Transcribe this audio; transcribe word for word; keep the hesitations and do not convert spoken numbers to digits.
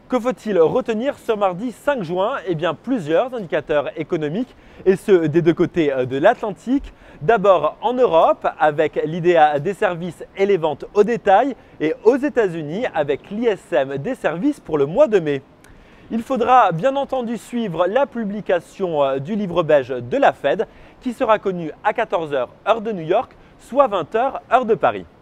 Que faut-il retenir ce mardi cinq juin? Eh bien, plusieurs indicateurs économiques, et ce des deux côtés de l'Atlantique. D'abord en Europe avec l'I D A des services et les ventes au détail, et aux États-Unis avec l'I S M des services pour le mois de mai. Il faudra bien entendu suivre la publication du livre beige de la Fed qui sera connu à quatorze heures heure de New York, soit vingt heures heure de Paris.